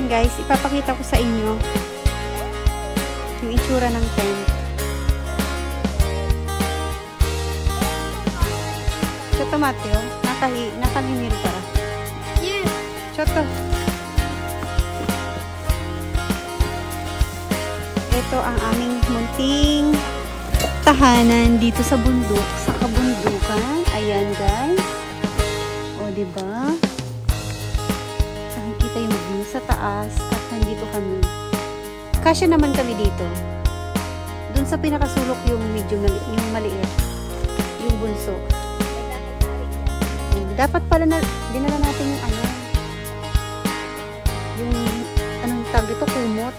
ayan guys, ipapakita ko sa inyo yung itsura ng tent. Choto Mateo, nakalimil para. Yeah. Choto. Ito ang aming munting tahanan dito sa bundok, sa kabundukan. Ayan guys. O, diba? Nakikita yung view sa taas at nandito kami. Kasya naman kami dito. Doon sa pinakasulok yung medyo yung maliit. Yung bunso. Dapat pala na dinala natin yung yung anong tawag dito, kumot.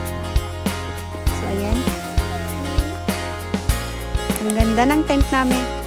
So, ayan. Ang ganda ng tent namin.